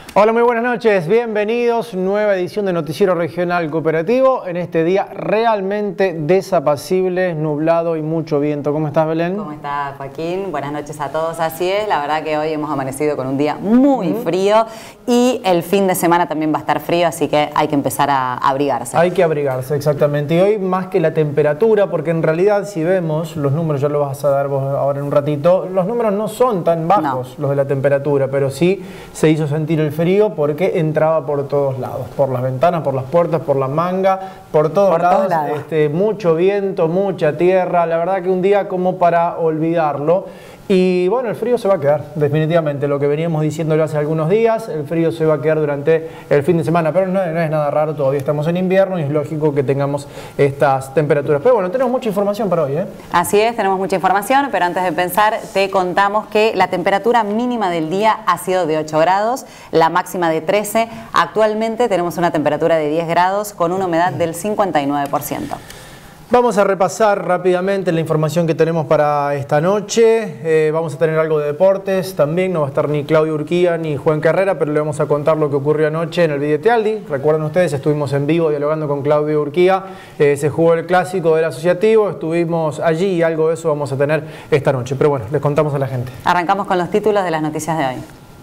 Hola, muy buenas noches, bienvenidos, nueva edición de Noticiero Regional Cooperativo, en este día realmente desapacible, nublado y mucho viento. ¿Cómo estás, Belén? ¿Cómo estás, Joaquín? Buenas noches a todos, así es, la verdad que hoy hemos amanecido con un día muy frío y el fin de semana también va a estar frío, así que hay que empezar a abrigarse. Hay que abrigarse, exactamente, y hoy más que la temperatura, porque en realidad si vemos los números, ya lo vas a dar vos ahora en un ratito, los números no son tan bajos los de la temperatura, pero sí se hizo sentir el frío porque entraba por todos lados, por las ventanas, por las puertas, por la manga, por todos lados. Mucho viento, mucha tierra, la verdad que un día como para olvidarlo. Y bueno, el frío se va a quedar, definitivamente, lo que veníamos diciéndolo hace algunos días, el frío se va a quedar durante el fin de semana, pero no es nada raro, todavía estamos en invierno y es lógico que tengamos estas temperaturas. Pero bueno, tenemos mucha información para hoy, ¿eh? Así es, tenemos mucha información, pero antes de empezar te contamos que la temperatura mínima del día ha sido de 8 grados, la máxima de 13, actualmente tenemos una temperatura de 10 grados con una humedad del 59%. Vamos a repasar rápidamente la información que tenemos para esta noche. Vamos a tener algo de deportes también. No va a estar ni Claudio Urquía ni Juan Carrera, pero le vamos a contar lo que ocurrió anoche en el Videtealdi. Recuerden ustedes, estuvimos en vivo dialogando con Claudio Urquía. Se jugó el clásico del asociativo, estuvimos allí y algo de eso vamos a tener esta noche. Pero bueno, les contamos a la gente. Arrancamos con los títulos de las noticias de hoy.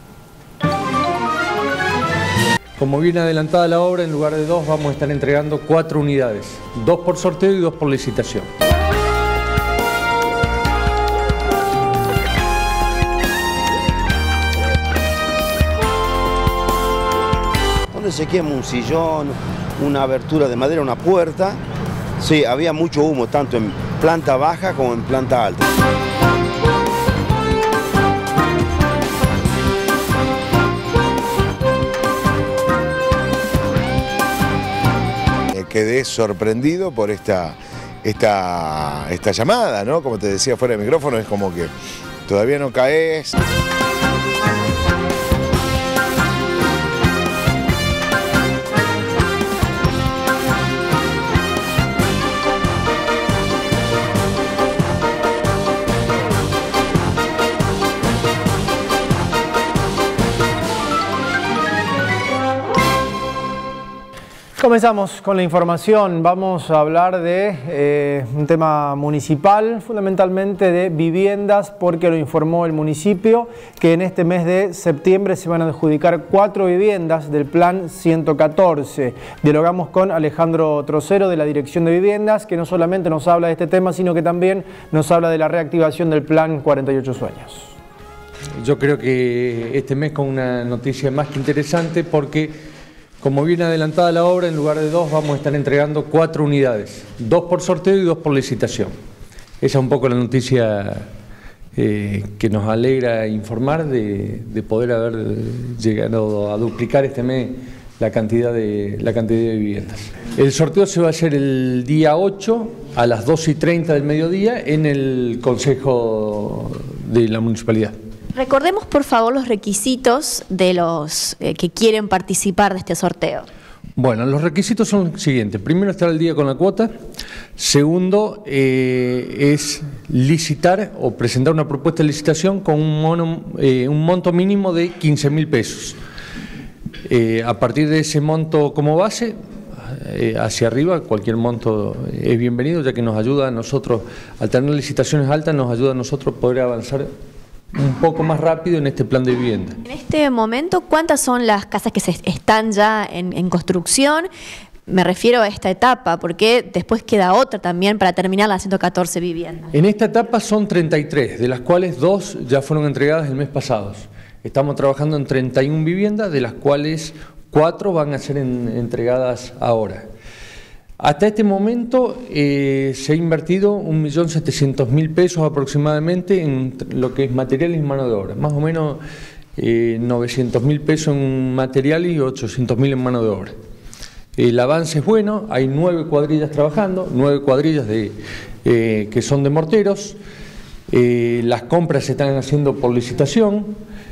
Como viene adelantada la obra, en lugar de 2 vamos a estar entregando 4 unidades, 2 por sorteo y 2 por licitación. Donde se quema un sillón, una abertura de madera, una puerta. Sí, había mucho humo, tanto en planta baja como en planta alta. Quedé sorprendido por esta llamada, ¿no? Como te decía fuera de micrófono, es como que todavía no caes. Comenzamos con la información, vamos a hablar de un tema municipal, fundamentalmente de viviendas, porque lo informó el municipio que en este mes de septiembre se van a adjudicar 4 viviendas del Plan 114. Dialogamos con Alejandro Trocero de la Dirección de Viviendas, que no solamente nos habla de este tema, sino que también nos habla de la reactivación del Plan 48 Sueños. Yo creo que este mes con una noticia más que interesante porque como viene adelantada la obra, en lugar de 2 vamos a estar entregando 4 unidades, 2 por sorteo y 2 por licitación. Esa es un poco la noticia que nos alegra informar de poder haber llegado a duplicar este mes la cantidad de viviendas. El sorteo se va a hacer el día 8 a las 12:30 del mediodía en el Consejo de la Municipalidad. Recordemos, por favor, los requisitos de los que quieren participar de este sorteo. Bueno, los requisitos son los siguientes. Primero, estar al día con la cuota. Segundo, es licitar o presentar una propuesta de licitación con un monto mínimo de 15.000 pesos. A partir de ese monto como base, hacia arriba, cualquier monto es bienvenido, ya que nos ayuda a nosotros, al tener licitaciones altas, nos ayuda a nosotros poder avanzar un poco más rápido en este plan de vivienda. En este momento, ¿cuántas son las casas que están ya en construcción? Me refiero a esta etapa, porque después queda otra también para terminar las 114 viviendas. En esta etapa son 33, de las cuales 2 ya fueron entregadas el mes pasado. Estamos trabajando en 31 viviendas, de las cuales 4 van a ser entregadas ahora. Hasta este momento se ha invertido 1.700.000 pesos aproximadamente en lo que es material y mano de obra, más o menos 900.000 pesos en material y 800.000 en mano de obra. El avance es bueno, hay 9 cuadrillas trabajando, 9 cuadrillas que son de morteros, las compras se están haciendo por licitación,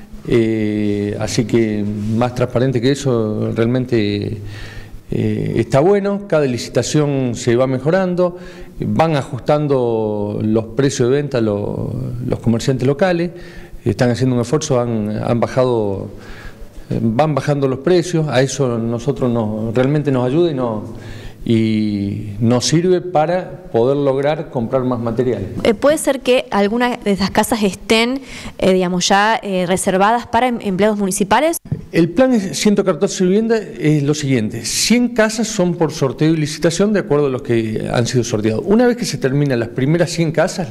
así que más transparente que eso realmente está bueno. Cada licitación se va mejorando, van ajustando los precios de venta los comerciantes locales, están haciendo un esfuerzo, han bajado van bajando los precios, a eso nosotros realmente nos ayuda y nos sirve para poder lograr comprar más material. ¿Puede ser que algunas de esas casas estén, digamos, ya reservadas para empleados municipales? El plan 114 viviendas es lo siguiente: 100 casas son por sorteo y licitación de acuerdo a los que han sido sorteados. Una vez que se terminan las primeras 100 casas,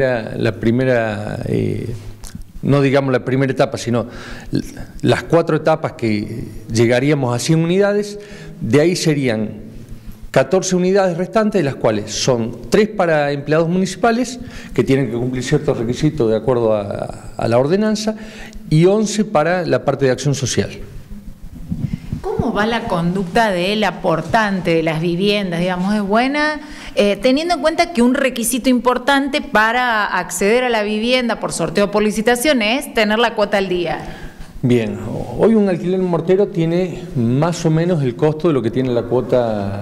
no digamos la primera etapa, sino las 4 etapas que llegaríamos a 100 unidades, de ahí serían 14 unidades restantes, de las cuales son 3 para empleados municipales, que tienen que cumplir ciertos requisitos de acuerdo a la ordenanza, y 11 para la parte de acción social. ¿Cómo va la conducta del aportante de las viviendas? Digamos, ¿es buena? Teniendo en cuenta que un requisito importante para acceder a la vivienda por sorteo o por licitación es tener la cuota al día. Bien, hoy un alquiler mortero tiene más o menos el costo de lo que tiene la cuota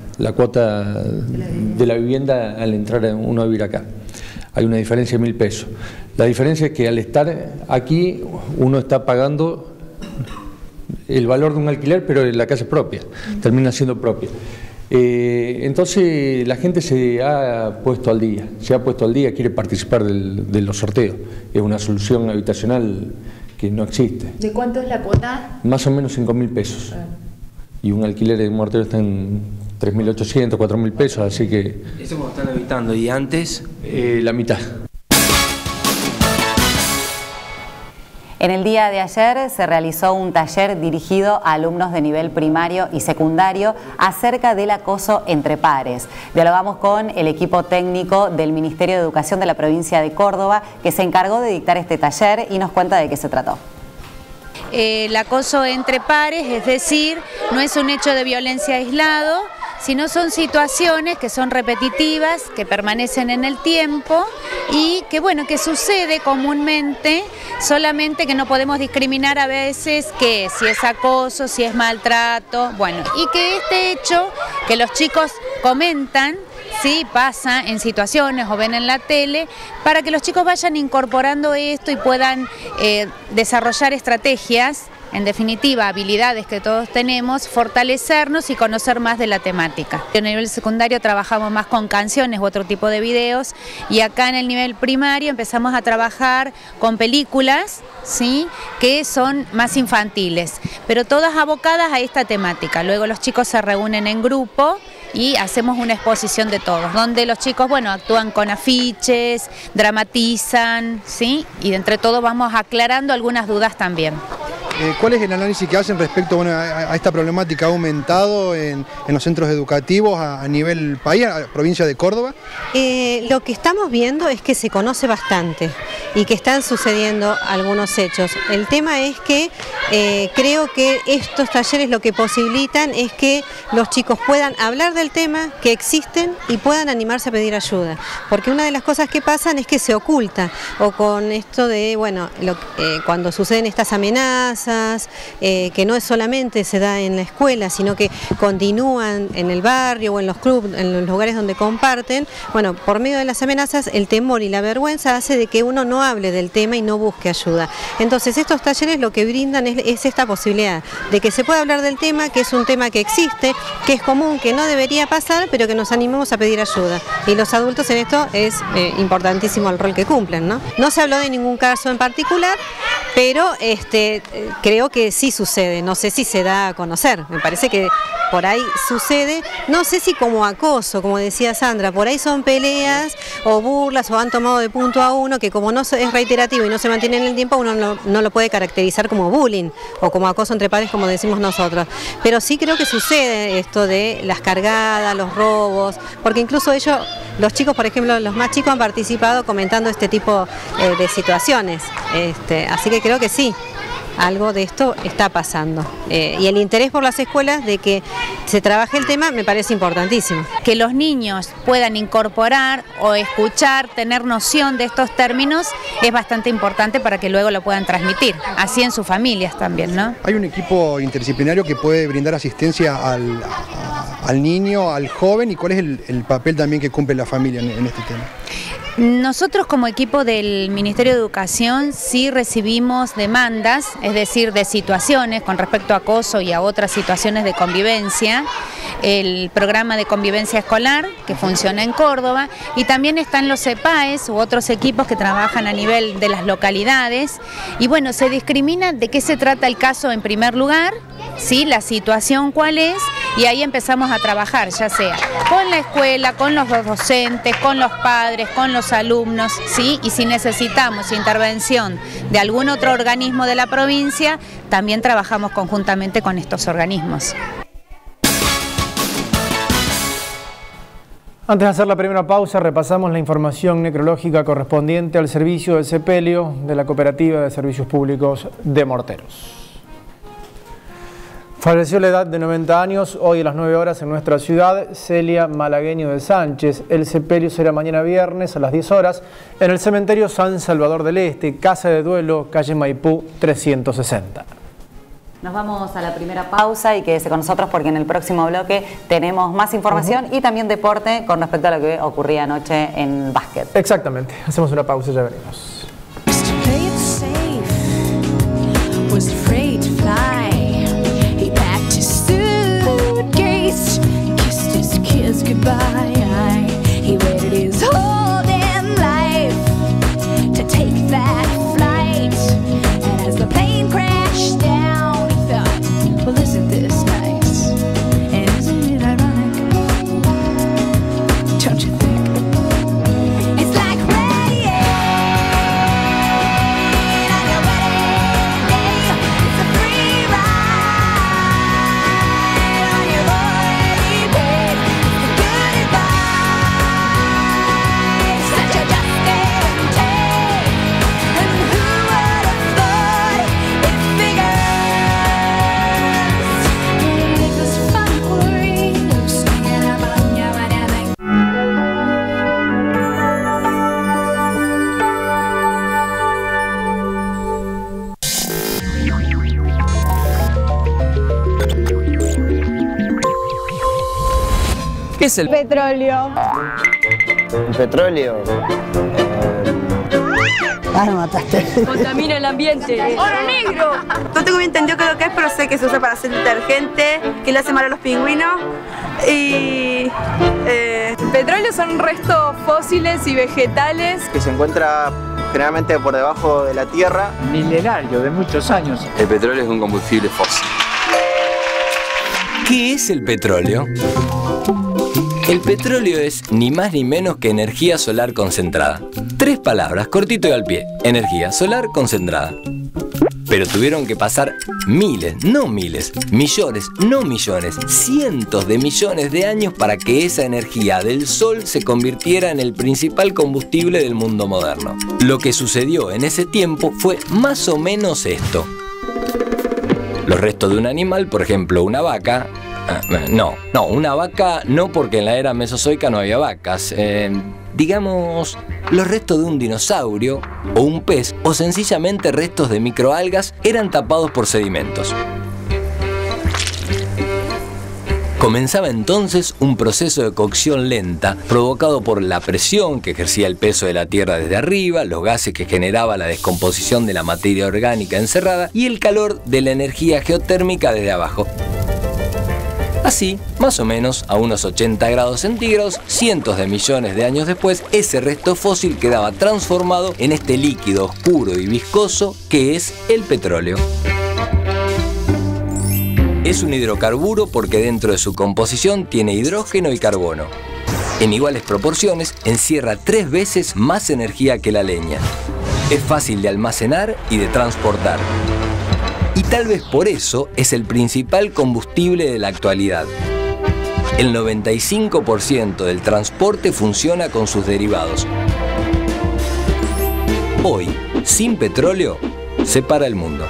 de la vivienda al entrar uno a vivir acá. Hay una diferencia de 1.000 pesos. La diferencia es que al estar aquí uno está pagando el valor de un alquiler, pero la casa es propia, termina siendo propia. Entonces la gente se ha puesto al día, quiere participar de los sorteos. Es una solución habitacional que no existe. ¿De cuánto es la cuota? Más o menos 5.000 pesos. Y un alquiler de mortero está en 3.800, 4.000 pesos, así que... ¿Eso como están habitando? ¿Y antes? La mitad. En el día de ayer se realizó un taller dirigido a alumnos de nivel primario y secundario acerca del acoso entre pares. Dialogamos con el equipo técnico del Ministerio de Educación de la provincia de Córdoba, que se encargó de dictar este taller y nos cuenta de qué se trató. El acoso entre pares, es decir, no es un hecho de violencia aislado, sino son situaciones que son repetitivas, que permanecen en el tiempo y que, bueno, que sucede comúnmente, solamente que no podemos discriminar a veces que si es acoso, si es maltrato, bueno, y que este hecho que los chicos comentan, sí, pasa en situaciones o ven en la tele, para que los chicos vayan incorporando esto y puedan desarrollar estrategias, en definitiva, habilidades que todos tenemos, fortalecernos y conocer más de la temática. En el nivel secundario trabajamos más con canciones u otro tipo de videos, y acá en el nivel primario empezamos a trabajar con películas, ¿sí?, que son más infantiles, pero todas abocadas a esta temática. Luego los chicos se reúnen en grupo y hacemos una exposición de todos, donde los chicos, bueno, actúan con afiches, dramatizan, ¿sí?, y de entre todos vamos aclarando algunas dudas también. ¿Cuál es el análisis que hacen respecto, bueno, a esta problemática? ¿Ha aumentado en los centros educativos a nivel país, a la provincia de Córdoba? Lo que estamos viendo es que se conoce bastante y que están sucediendo algunos hechos. El tema es que creo que estos talleres lo que posibilitan es que los chicos puedan hablar del tema, que existen, y puedan animarse a pedir ayuda. Porque una de las cosas que pasan es que se oculta, o con esto de, bueno, cuando suceden estas amenazas, que no es solamente se da en la escuela, sino que continúan en el barrio o en los clubes, en los lugares donde comparten. Bueno, por medio de las amenazas, el temor y la vergüenza hace de que uno no hable del tema y no busque ayuda. Entonces estos talleres lo que brindan es esta posibilidad de que se pueda hablar del tema, que es un tema que existe, que es común, que no debería pasar, pero que nos animemos a pedir ayuda. Y los adultos en esto es importantísimo el rol que cumplen, ¿no? No se habló de ningún caso en particular, pero creo que sí sucede, no sé si se da a conocer, me parece que por ahí sucede, no sé si como acoso, como decía Sandra, por ahí son peleas o burlas o han tomado de punto a uno, que como no es reiterativo y no se mantiene en el tiempo, uno no lo puede caracterizar como bullying o como acoso entre pares, como decimos nosotros. Pero sí creo que sucede esto de las cargadas, los robos, porque incluso ellos, los chicos, por ejemplo, los más chicos han participado comentando este tipo de situaciones, así que creo que sí. Algo de esto está pasando. Y el interés por las escuelas de que se trabaje el tema me parece importantísimo. Que los niños puedan incorporar o escuchar, tener noción de estos términos es bastante importante para que luego lo puedan transmitir, así en sus familias también, ¿no? Hay un equipo interdisciplinario que puede brindar asistencia al niño, al joven, y cuál es el papel también que cumple la familia en este tema. Nosotros como equipo del Ministerio de Educación sí recibimos demandas, es decir, de situaciones con respecto a acoso y a otras situaciones de convivencia. El programa de convivencia escolar que funciona en Córdoba, y también están los CEPAES u otros equipos que trabajan a nivel de las localidades, y bueno, se discrimina de qué se trata el caso en primer lugar, ¿sí? La situación cuál es, y ahí empezamos a trabajar, ya sea con la escuela, con los docentes, con los padres, con los alumnos, ¿sí? Y si necesitamos intervención de algún otro organismo de la provincia, también trabajamos conjuntamente con estos organismos. Antes de hacer la primera pausa, repasamos la información necrológica correspondiente al servicio de sepelio de la Cooperativa de Servicios Públicos de Morteros. Falleció a la edad de 90 años, hoy a las 9 horas en nuestra ciudad, Celia Malagueño de Sánchez. El sepelio será mañana viernes a las 10 horas en el cementerio San Salvador del Este, Casa de Duelo, calle Maipú 360. Nos vamos a la primera pausa y quédese con nosotros porque en el próximo bloque tenemos más información y también deporte con respecto a lo que ocurría anoche en básquet. Exactamente. Hacemos una pausa y ya venimos. ¿Qué es el petróleo? El petróleo. Ah, me mataste. Contamina el ambiente. ¡Oro negro! No tengo bien entendido qué es lo que es, pero sé que se usa para hacer detergente, que le hace mal a los pingüinos. Y el petróleo son restos fósiles y vegetales que se encuentra generalmente por debajo de la tierra. Milenario, de muchos años. El petróleo es un combustible fósil. ¿Qué es el petróleo? El petróleo es ni más ni menos que energía solar concentrada. 3 palabras, cortito y al pie. Energía solar concentrada. Pero tuvieron que pasar miles, no miles, millones, no millones, cientos de millones de años para que esa energía del sol se convirtiera en el principal combustible del mundo moderno. Lo que sucedió en ese tiempo fue más o menos esto. Los restos de un animal, por ejemplo una vaca, una vaca no, porque en la era mesozoica no había vacas. Digamos, los restos de un dinosaurio o un pez o sencillamente restos de microalgas eran tapados por sedimentos. Comenzaba entonces un proceso de cocción lenta provocado por la presión que ejercía el peso de la Tierra desde arriba, los gases que generaba la descomposición de la materia orgánica encerrada y el calor de la energía geotérmica desde abajo. Así, más o menos, a unos 80 grados centígrados, cientos de millones de años después, ese resto fósil quedaba transformado en este líquido oscuro y viscoso que es el petróleo. Es un hidrocarburo porque dentro de su composición tiene hidrógeno y carbono. En iguales proporciones, encierra 3 veces más energía que la leña. Es fácil de almacenar y de transportar. Y tal vez por eso es el principal combustible de la actualidad. El 95% del transporte funciona con sus derivados. Hoy, sin petróleo, se para el mundo.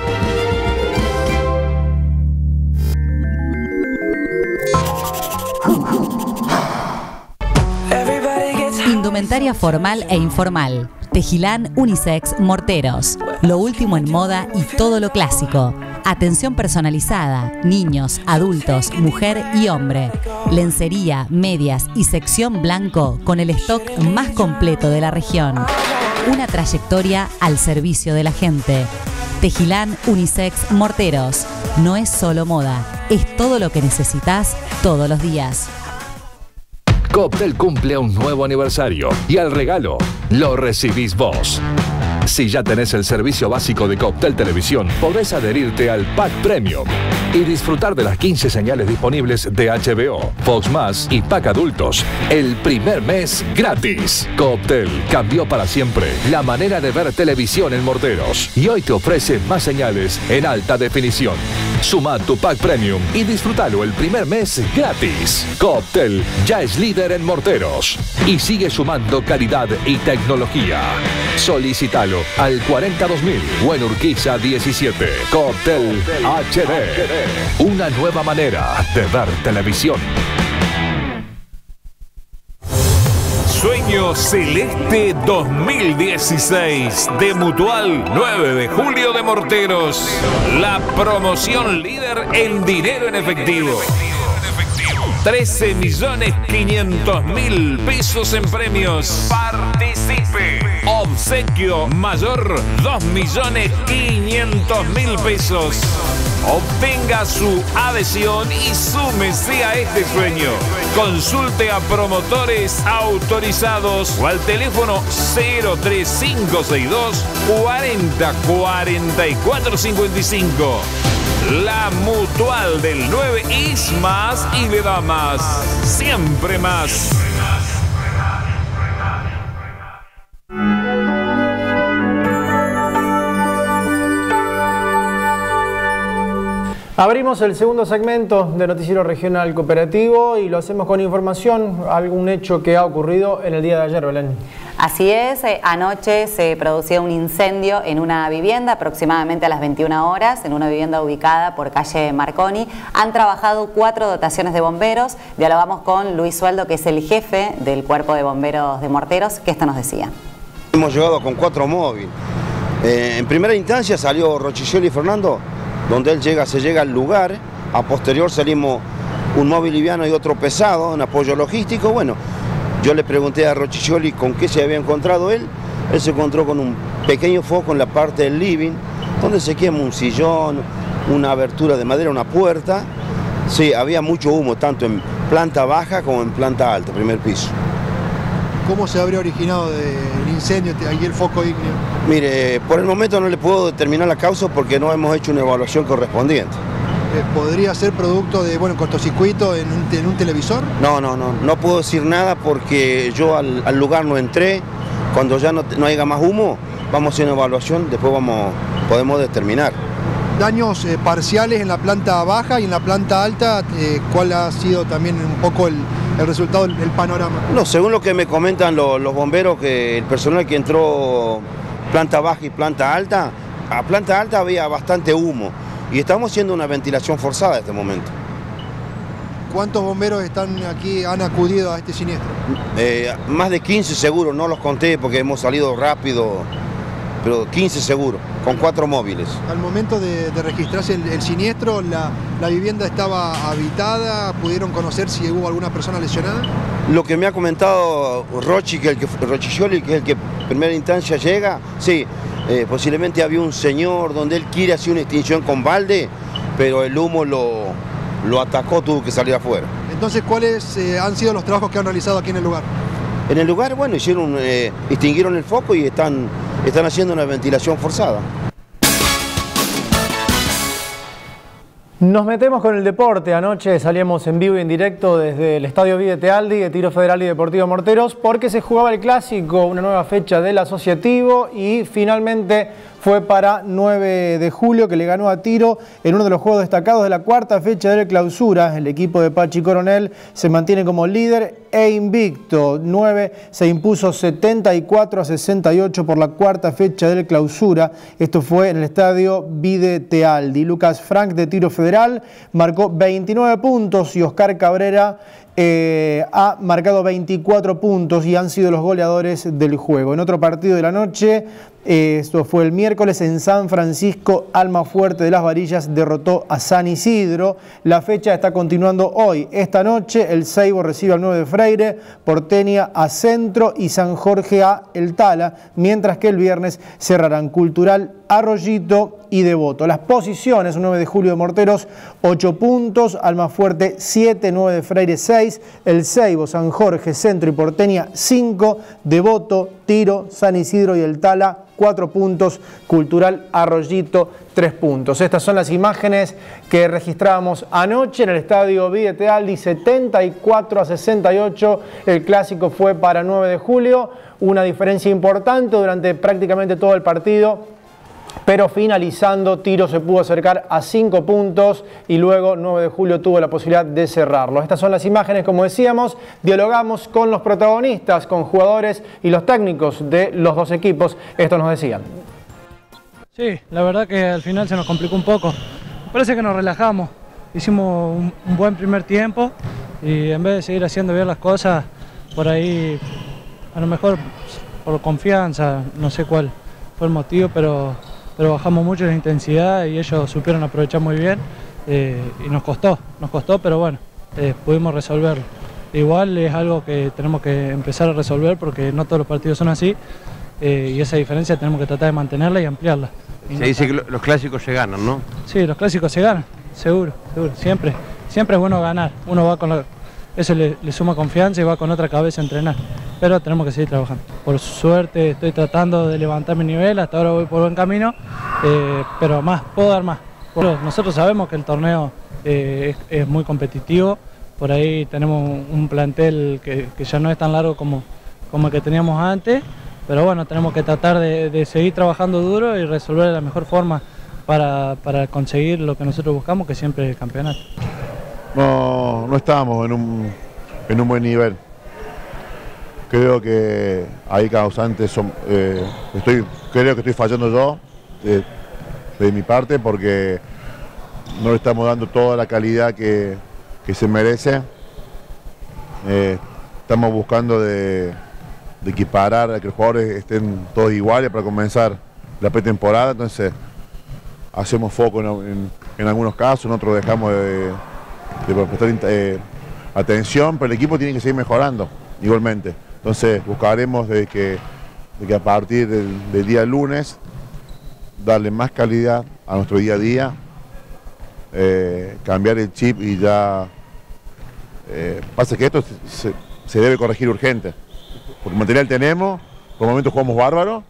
Indumentaria formal e informal. Tejilán, unisex, morteros. Lo último en moda y todo lo clásico. Atención personalizada, niños, adultos, mujer y hombre. Lencería, medias y sección blanco con el stock más completo de la región. Una trayectoria al servicio de la gente. Tejilán Unisex Morteros. No es solo moda, es todo lo que necesitas todos los días. Cooptel cumple un nuevo aniversario y al regalo lo recibís vos. Si ya tenés el servicio básico de Cooptel Televisión, podés adherirte al Pack Premium y disfrutar de las 15 señales disponibles de HBO, Fox Más y Pack Adultos el primer mes gratis. Cooptel cambió para siempre la manera de ver televisión en Morteros y hoy te ofrece más señales en alta definición. Suma tu Pack Premium y disfrútalo el primer mes gratis. Cooptel ya es líder en Morteros y sigue sumando calidad y tecnología. Solicítalo al 42000 o en Urquiza 17. Cooptel HD. Una nueva manera de ver televisión. Sueño Celeste 2016 de Mutual 9 de julio de Morteros. La promoción líder en dinero en efectivo. 13.500.000 pesos en premios. Participe. Obsequio mayor 2.500.000 pesos. Obtenga su adhesión y súmese a este sueño. Consulte a promotores autorizados o al teléfono 03562 40 44 55. La Mutual del 9 es más y le da más. Siempre más. Abrimos el segundo segmento de Noticiero Regional Cooperativo y lo hacemos con información, algún hecho que ha ocurrido en el día de ayer, Belén. Así es, anoche se producía un incendio en una vivienda aproximadamente a las 21 horas, en una vivienda ubicada por calle Marconi. Han trabajado 4 dotaciones de bomberos. Dialogamos con Luis Sueldo, que es el jefe del Cuerpo de Bomberos de Morteros, que esto nos decía. Hemos llegado con 4 móviles. En primera instancia salió Rocchigioli y Fernando, donde él se llega al lugar. A posterior salimos un móvil liviano y otro pesado, un apoyo logístico. Bueno, yo le pregunté a Rocchigioli con qué se había encontrado él. Él se encontró con un pequeño foco en la parte del living, donde se quema un sillón, una abertura de madera, una puerta. Sí, había mucho humo, tanto en planta baja como en planta alta, primer piso. ¿Cómo se habría originado el incendio y el foco ígneo? Mire, por el momento no le puedo determinar la causa porque no hemos hecho una evaluación correspondiente. ¿Podría ser producto de cortocircuito en un televisor? No puedo decir nada porque yo al lugar no entré. Cuando ya no haya más humo, vamos a hacer una evaluación, después podemos determinar. Daños parciales en la planta baja y en la planta alta, ¿cuál ha sido también un poco el resultado, el panorama? No, según lo que me comentan los bomberos, que el personal que entró planta baja y planta alta, a planta alta había bastante humo y estamos haciendo una ventilación forzada en este momento. ¿Cuántos bomberos han acudido a este siniestro? Más de 15 seguro, no los conté porque hemos salido rápido, pero 15 seguro, con 4 móviles. Al momento de registrarse el siniestro, ¿la vivienda estaba habitada? ¿Pudieron conocer si hubo alguna persona lesionada? Lo que me ha comentado Rocchigioli, que es el que en primera instancia llega, sí, posiblemente había un señor donde él quiere hacer una extinción con balde, pero el humo lo atacó, tuvo que salir afuera. Entonces, ¿cuáles han sido los trabajos que han realizado aquí en el lugar? En el lugar, bueno, extinguieron el foco y están haciendo una ventilación forzada. Nos metemos con el deporte. Anoche salíamos en vivo y en directo desde el Estadio Vide Tealdi de Tiro Federal y Deportivo Morteros porque se jugaba el Clásico, una nueva fecha del asociativo, y finalmente fue para 9 de julio, que le ganó a Tiro en uno de los juegos destacados de la cuarta fecha de la clausura. El equipo de Pachi Coronel se mantiene como líder e invicto. 9 se impuso 74-68 por la cuarta fecha de la clausura. Esto fue en el estadio Vide Tealdi. Lucas Frank de Tiro Federal marcó 29 puntos y Oscar Cabrera ha marcado 24 puntos y han sido los goleadores del juego. En otro partido de la noche, Esto fue el miércoles en San Francisco. Almafuerte de las Varillas derrotó a San Isidro. La fecha está continuando hoy. Esta noche el Seibo recibe al 9 de Freire, Porteña a Centro y San Jorge a El Tala, mientras que el viernes cerrarán Cultural, Arroyito y Devoto. Las posiciones: 9 de Julio de Morteros 8 puntos, Almafuerte 7, 9 de Freire 6, el Seibo, San Jorge, Centro y Porteña 5, Devoto, Tiro, San Isidro y El Tala 4 puntos, Cultural, Arroyito 3 puntos. Estas son las imágenes que registrábamos anoche en el estadio Videte Aldi, 74-68. El clásico fue para 9 de julio, una diferencia importante durante prácticamente todo el partido. Pero finalizando, Tiro se pudo acercar a 5 puntos y luego 9 de julio tuvo la posibilidad de cerrarlo. Estas son las imágenes, como decíamos. Dialogamos con los protagonistas, con jugadores y los técnicos de los dos equipos. Esto nos decían. Sí, la verdad que al final se nos complicó un poco. Parece que nos relajamos. Hicimos un buen primer tiempo y en vez de seguir haciendo bien las cosas, por ahí, a lo mejor por confianza, no sé cuál fue el motivo, pero bajamos mucho la intensidad y ellos supieron aprovechar muy bien y nos costó, pero bueno, pudimos resolverlo. Igual es algo que tenemos que empezar a resolver porque no todos los partidos son así y esa diferencia tenemos que tratar de mantenerla y ampliarla. Se dice que los clásicos se ganan, ¿no? Sí, los clásicos se ganan, seguro, siempre es bueno ganar, uno va con eso le suma confianza y va con otra cabeza a entrenar, pero tenemos que seguir trabajando. Por suerte estoy tratando de levantar mi nivel, hasta ahora voy por buen camino, pero puedo dar más. Nosotros sabemos que el torneo es muy competitivo, por ahí tenemos un plantel que ya no es tan largo como el que teníamos antes, pero bueno, tenemos que tratar de seguir trabajando duro y resolver de la mejor forma para conseguir lo que nosotros buscamos, que siempre es el campeonato. No estábamos en un buen nivel. Creo que hay causantes, creo que estoy fallando yo de mi parte porque no le estamos dando toda la calidad que se merece. Estamos buscando de equiparar a que los jugadores estén todos iguales para comenzar la pretemporada, entonces hacemos foco en algunos casos, en otros dejamos de prestar atención, pero el equipo tiene que seguir mejorando igualmente. Entonces buscaremos de que a partir del día lunes darle más calidad a nuestro día a día, cambiar el chip y ya pasa que esto se debe corregir urgente, porque material tenemos, por momentos jugamos bárbaro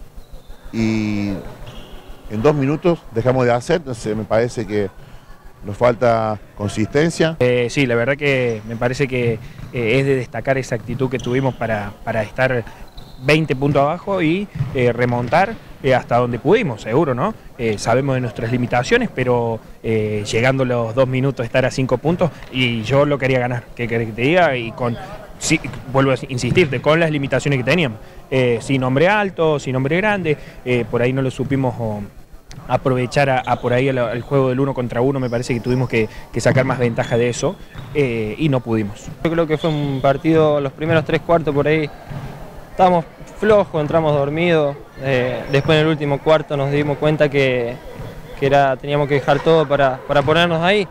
y en 2 minutos dejamos de hacer, entonces me parece que nos falta consistencia. Sí, la verdad que me parece que es de destacar esa actitud que tuvimos para estar 20 puntos abajo y remontar hasta donde pudimos, seguro, ¿no? Sabemos de nuestras limitaciones, pero llegando los 2 minutos estar a 5 puntos y yo lo quería ganar, que te diga, y sí, vuelvo a insistirte, con las limitaciones que teníamos, sin hombre alto, sin hombre grande, por ahí no lo supimos aprovechar por ahí el juego del 1 contra 1, me parece que tuvimos que sacar más ventaja de eso y no pudimos. Yo creo que fue un partido, los primeros 3 cuartos por ahí estábamos flojos, entramos dormidos, después en el último cuarto nos dimos cuenta que teníamos que dejar todo para ponernos ahí.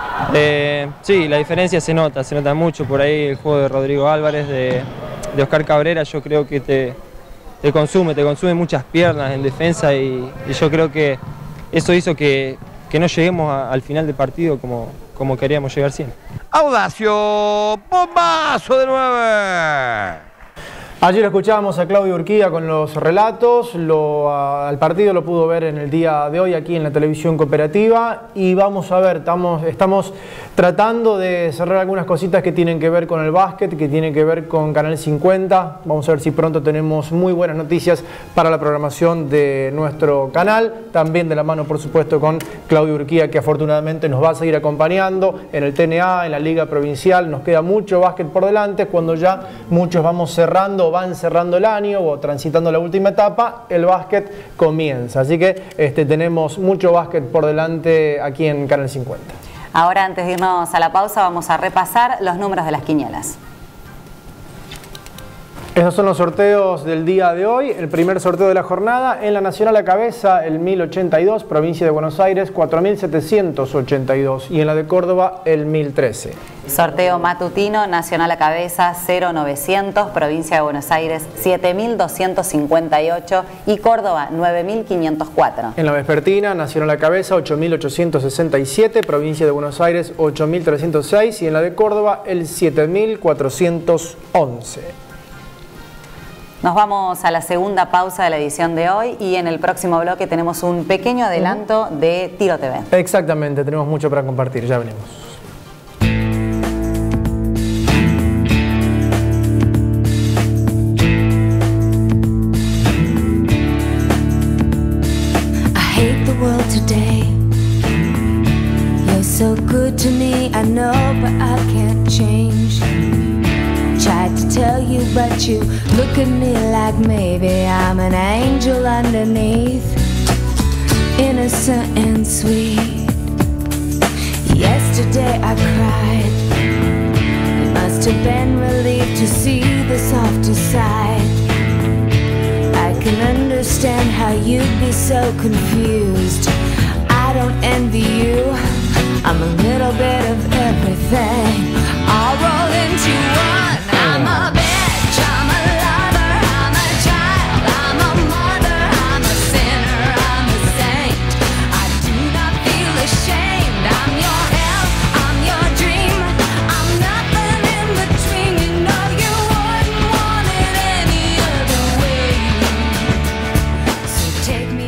Sí, la diferencia se nota mucho por ahí el juego de Rodrigo Álvarez, de Oscar Cabrera, yo creo que te consume muchas piernas en defensa y yo creo que eso hizo que no lleguemos al final del partido como queríamos llegar siempre. Audacio, bombazo de 9. Ayer escuchábamos a Claudio Urquía con los relatos, al partido lo pudo ver en el día de hoy aquí en la televisión cooperativa y vamos a ver, estamos tratando de cerrar algunas cositas que tienen que ver con el básquet, que tienen que ver con Canal 50, vamos a ver si pronto tenemos muy buenas noticias para la programación de nuestro canal, también de la mano por supuesto con Claudio Urquía que afortunadamente nos va a seguir acompañando en el TNA, en la Liga Provincial, nos queda mucho básquet por delante, cuando ya muchos van cerrando el año o transitando la última etapa, el básquet comienza. Así que tenemos mucho básquet por delante aquí en Canal 50. Ahora, antes de irnos a la pausa, vamos a repasar los números de las quinielas. Estos son los sorteos del día de hoy. El primer sorteo de la jornada: en la Nacional a cabeza, el 1082, provincia de Buenos Aires, 4782. Y en la de Córdoba, el 1013. Sorteo matutino, Nacional a cabeza, 0900, provincia de Buenos Aires, 7258 y Córdoba, 9504. En la vespertina, Nacional a cabeza, 8867, provincia de Buenos Aires, 8306 y en la de Córdoba, el 7411. Nos vamos a la segunda pausa de la edición de hoy y en el próximo bloque tenemos un pequeño adelanto de Tiro TV. Exactamente, tenemos mucho para compartir, ya venimos. I hate the world today. You're so good to me, I know, but I can't change. Tried to tell you, but you look at me like maybe I'm an angel underneath, innocent and sweet. Yesterday I cried. It must have been relieved to see the softer side. I can understand how you'd be so confused. I don't envy you. I'm a little bit of everything, all rolled into one. I'm a bitch, I'm a lover, I'm a child, I'm a mother, I'm a sinner, I'm a saint. I do not feel ashamed. I'm your hell, I'm your dream. I'm nothing in between. You know you wouldn't want it any other way. So take me.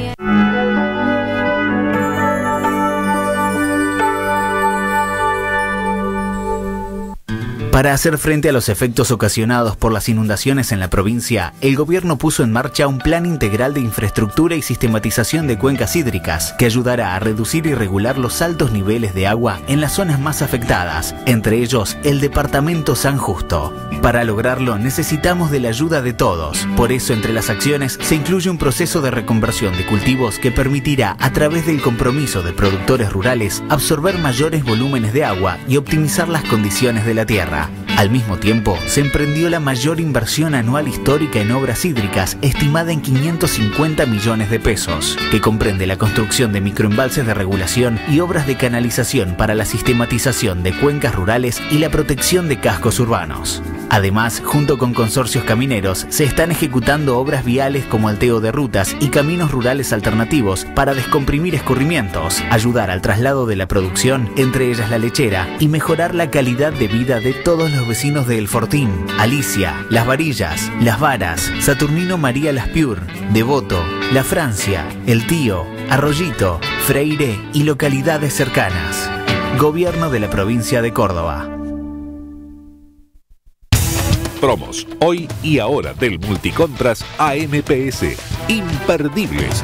Para hacer frente a los efectos ocasionados por las inundaciones en la provincia, el gobierno puso en marcha un plan integral de infraestructura y sistematización de cuencas hídricas que ayudará a reducir y regular los altos niveles de agua en las zonas más afectadas, entre ellos el departamento San Justo. Para lograrlo necesitamos de la ayuda de todos, por eso entre las acciones se incluye un proceso de reconversión de cultivos que permitirá, a través del compromiso de productores rurales, absorber mayores volúmenes de agua y optimizar las condiciones de la tierra. Al mismo tiempo, se emprendió la mayor inversión anual histórica en obras hídricas, estimada en 550 millones de pesos, que comprende la construcción de microembalses de regulación y obras de canalización para la sistematización de cuencas rurales y la protección de cascos urbanos. Además, junto con consorcios camineros, se están ejecutando obras viales como alteo de rutas y caminos rurales alternativos para descomprimir escurrimientos, ayudar al traslado de la producción, entre ellas la lechera, y mejorar la calidad de vida de todos los vecinos de El Fortín, Alicia, Las Varillas, Las Varas, Saturnino María Laspiur, Devoto, La Francia, El Tío, Arroyito, Freire y localidades cercanas. Gobierno de la provincia de Córdoba. Promos hoy y ahora del Multicontras AMPS. Imperdibles.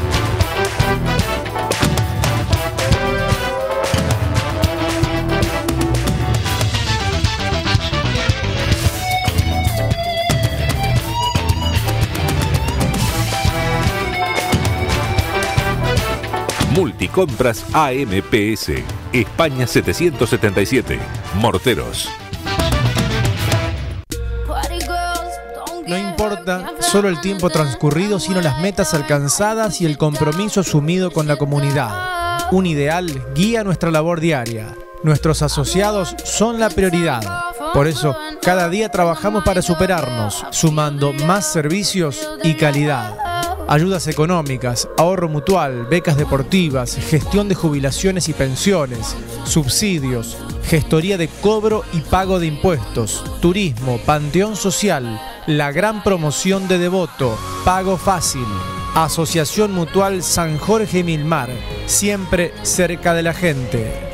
Multicontras AMPS. España 777. Morteros. No importa solo el tiempo transcurrido, sino las metas alcanzadas y el compromiso asumido con la comunidad. Un ideal guía nuestra labor diaria. Nuestros asociados son la prioridad. Por eso, cada día trabajamos para superarnos, sumando más servicios y calidad. Ayudas económicas, ahorro mutual, becas deportivas, gestión de jubilaciones y pensiones, subsidios, gestoría de cobro y pago de impuestos, turismo, panteón social, la gran promoción de Devoto, Pago Fácil, Asociación Mutual San Jorge Milmar, siempre cerca de la gente.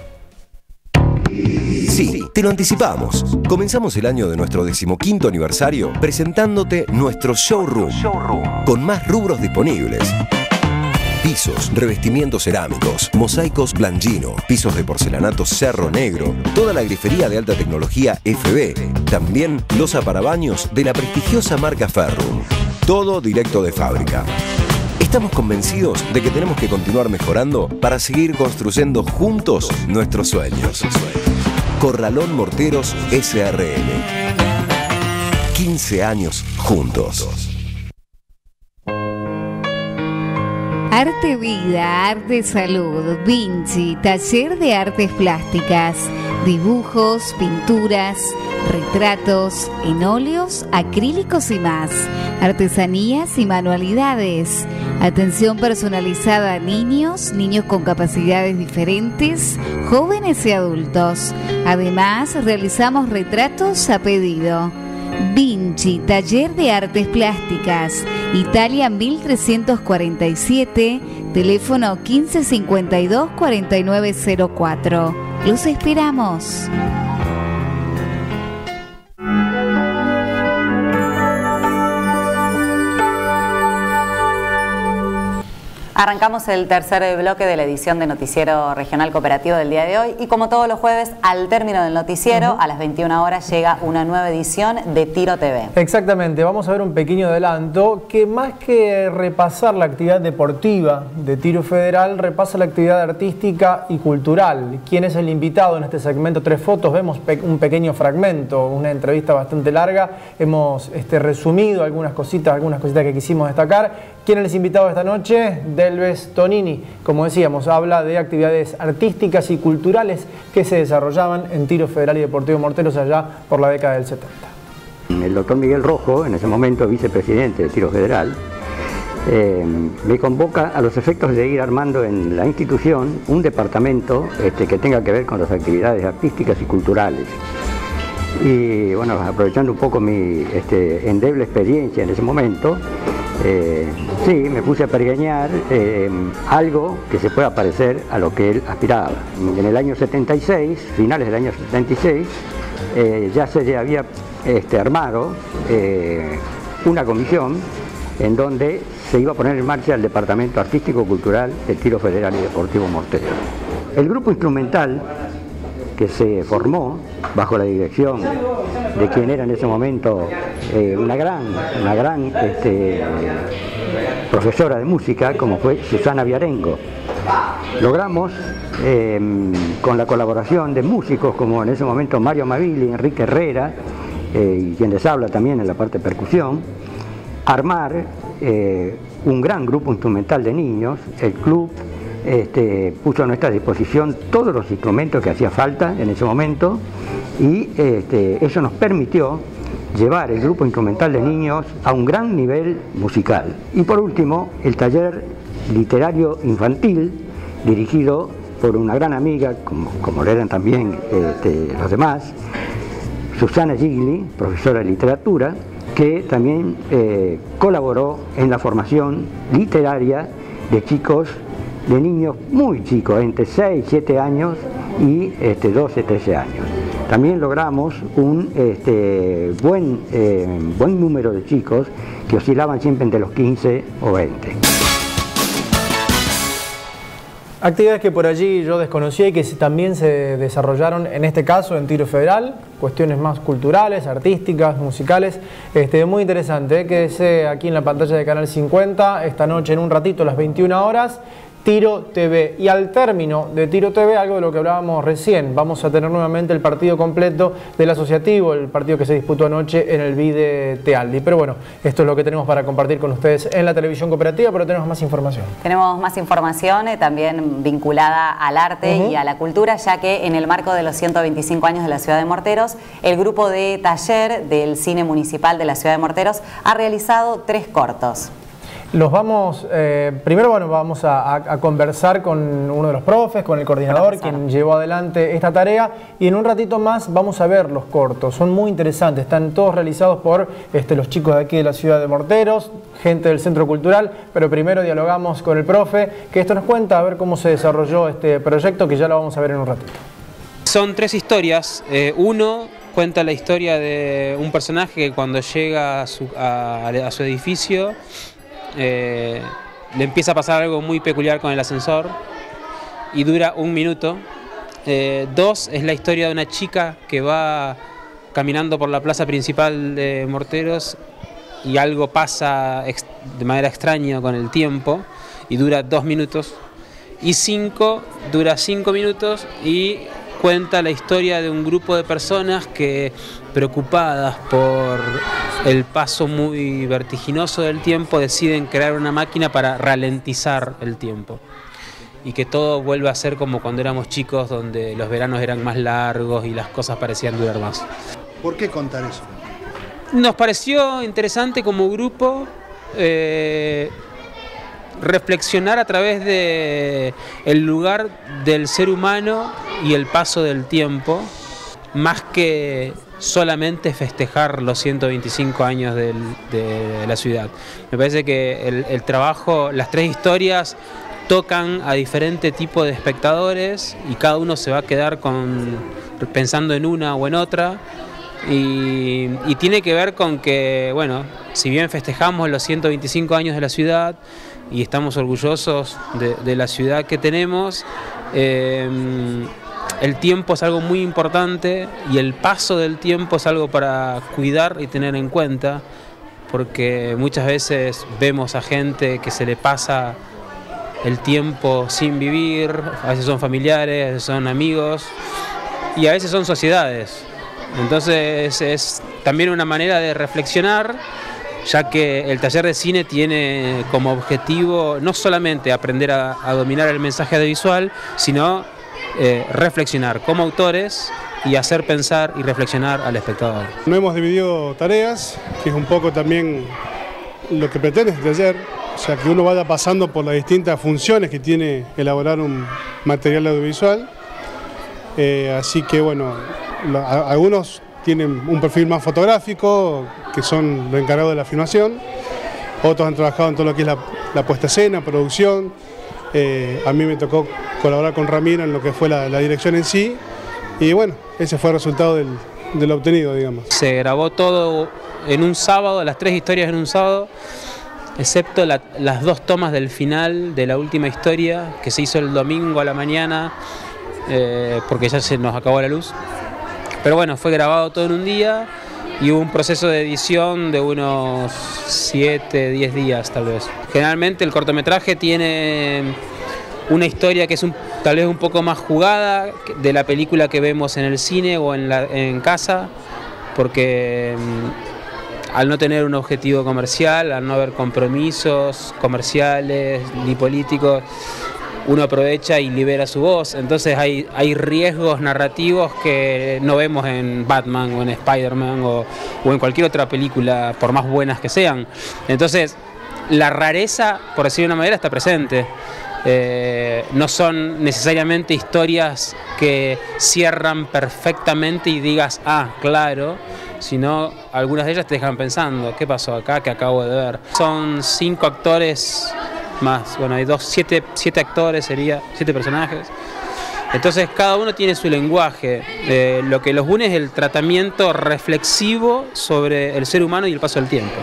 Sí, te lo anticipamos. Comenzamos el año de nuestro 15º aniversario presentándote nuestro showroom, con más rubros disponibles. Pisos, revestimientos cerámicos, mosaicos Blangino, pisos de porcelanato Cerro Negro, toda la grifería de alta tecnología FB, también loza para baños de la prestigiosa marca Ferrum. Todo directo de fábrica. Estamos convencidos de que tenemos que continuar mejorando para seguir construyendo juntos nuestros sueños. Corralón Morteros SRL. 15 años juntos. Arte Vida, Arte Salud, Vinci, Taller de Artes Plásticas, dibujos, pinturas, retratos, en óleos, acrílicos y más, artesanías y manualidades, atención personalizada a niños, niños con capacidades diferentes, jóvenes y adultos. Además, realizamos retratos a pedido. Vinci, Taller de Artes Plásticas, Italia 1347, teléfono 1552-4904. Los esperamos. Arrancamos el tercer bloque de la edición de Noticiero Regional Cooperativo del día de hoy y como todos los jueves, al término del noticiero, a las 21 horas llega una nueva edición de Tiro TV. Exactamente, vamos a ver un pequeño adelanto que más que repasar la actividad deportiva de Tiro Federal, repasa la actividad artística y cultural. ¿Quién es el invitado en este segmento? 3 fotos, vemos un pequeño fragmento, una entrevista bastante larga, hemos resumido algunas cositas que quisimos destacar. ¿Quién es el invitado esta noche? Delves Tonini, como decíamos, habla de actividades artísticas y culturales que se desarrollaban en Tiro Federal y Deportivo Morteros allá por la década del 70. El doctor Miguel Rojo, en ese momento vicepresidente de Tiro Federal, me convoca a los efectos de ir armando en la institución un departamento que tenga que ver con las actividades artísticas y culturales. Y bueno, aprovechando un poco mi endeble experiencia en ese momento, sí, me puse a pergeñar algo que se pueda parecer a lo que él aspiraba. En el año 76, finales del año 76, ya se había armado una comisión en donde se iba a poner en marcha el Departamento Artístico-Cultural de Tiro Federal y Deportivo Morteros. El grupo instrumental que se formó bajo la dirección de quien era en ese momento una gran profesora de música, como fue Susana Viarengo. Logramos, con la colaboración de músicos como en ese momento Mario Mavili, Enrique Herrera, y quien les habla también en la parte de percusión, armar un gran grupo instrumental de niños. El club puso a nuestra disposición todos los instrumentos que hacía falta en ese momento y eso nos permitió llevar el grupo instrumental de niños a un gran nivel musical. Y por último, el taller literario infantil, dirigido por una gran amiga, como lo eran también los demás, Susana Gigli, profesora de literatura, que también colaboró en la formación literaria de chicos, de niños muy chicos, entre 6 y 7 años y 12, 13 años. También logramos un buen número de chicos que oscilaban siempre entre los 15 o 20. Actividades que por allí yo desconocía y que también se desarrollaron, en este caso en Tiro Federal, cuestiones más culturales, artísticas, musicales. Muy interesante, quédese aquí en la pantalla de Canal 50, esta noche en un ratito a las 21 horas. Tiro TV. Y al término de Tiro TV, algo de lo que hablábamos recién, vamos a tener nuevamente el partido completo del asociativo, el partido que se disputó anoche en el Vide Tealdi. Pero bueno, esto es lo que tenemos para compartir con ustedes en la televisión cooperativa, pero tenemos más información. Tenemos más información también vinculada al arte y a la cultura, ya que en el marco de los 125 años de la ciudad de Morteros, el grupo de taller del Cine Municipal de la ciudad de Morteros ha realizado 3 cortos. Los vamos, primero vamos a conversar con uno de los profes, con el coordinador, quien llevó adelante esta tarea, y en un ratito más vamos a ver los cortos. Son muy interesantes, están todos realizados por los chicos de aquí de la ciudad de Morteros, gente del Centro Cultural, pero primero dialogamos con el profe, que esto nos cuenta a ver cómo se desarrolló este proyecto, que ya lo vamos a ver en un ratito. Son 3 historias. Uno cuenta la historia de un personaje que cuando llega a su edificio, le empieza a pasar algo muy peculiar con el ascensor y dura 1 minuto. 2 es la historia de una chica que va caminando por la plaza principal de Morteros y algo pasa de manera extraña con el tiempo y dura 2 minutos. Y 5 dura 5 minutos y cuenta la historia de un grupo de personas que, preocupadas por el paso muy vertiginoso del tiempo, deciden crear una máquina para ralentizar el tiempo y que todo vuelva a ser como cuando éramos chicos, donde los veranos eran más largos y las cosas parecían durar más. ¿Por qué contar eso? Nos pareció interesante como grupo reflexionar a través de el lugar del ser humano y el paso del tiempo, más que solamente festejar los 125 años de la ciudad. Me parece que el trabajo, las tres historias tocan a diferente tipo de espectadores y cada uno se va a quedar pensando en una o en otra. Y tiene que ver con que, bueno, si bien festejamos los 125 años de la ciudad y estamos orgullosos de la ciudad que tenemos, el tiempo es algo muy importante y el paso del tiempo es algo para cuidar y tener en cuenta, porque muchas veces vemos a gente que se le pasa el tiempo sin vivir, a veces son familiares, a veces son amigos y a veces son sociedades. Entonces es también una manera de reflexionar, ya que el taller de cine tiene como objetivo no solamente aprender a dominar el mensaje audiovisual, sino reflexionar como autores y hacer pensar y reflexionar al espectador. No hemos dividido tareas, que es un poco también lo que pretende este taller, o sea, que uno vaya pasando por las distintas funciones que tiene elaborar un material audiovisual. Así que bueno, algunos tienen un perfil más fotográfico, que son los encargados de la filmación, otros han trabajado en todo lo que es la puesta a escena, producción. A mí me tocó colaborar con Ramiro en lo que fue la dirección en sí, y bueno, ese fue el resultado del obtenido, digamos. Se grabó todo en un sábado, las tres historias en un sábado, excepto las dos tomas del final de la última historia, que se hizo el domingo a la mañana, porque ya se nos acabó la luz. Pero bueno, fue grabado todo en un día y hubo un proceso de edición de unos 7, 10 días tal vez. Generalmente el cortometraje tiene una historia que es tal vez un poco más jugada de la película que vemos en el cine o en casa, porque al no tener un objetivo comercial, al no haber compromisos comerciales ni políticos, uno aprovecha y libera su voz. Entonces hay riesgos narrativos que no vemos en Batman o en Spider-Man o en cualquier otra película, por más buenas que sean. Entonces la rareza, por decirlo de una manera, está presente. No son necesariamente historias que cierran perfectamente y digas, ah, claro, sino algunas de ellas te dejan pensando, ¿qué pasó acá que acabo de ver? Son 5 actores más, bueno, hay 7 actores, 7 personajes. Entonces cada uno tiene su lenguaje. Lo que los une es el tratamiento reflexivo sobre el ser humano y el paso del tiempo.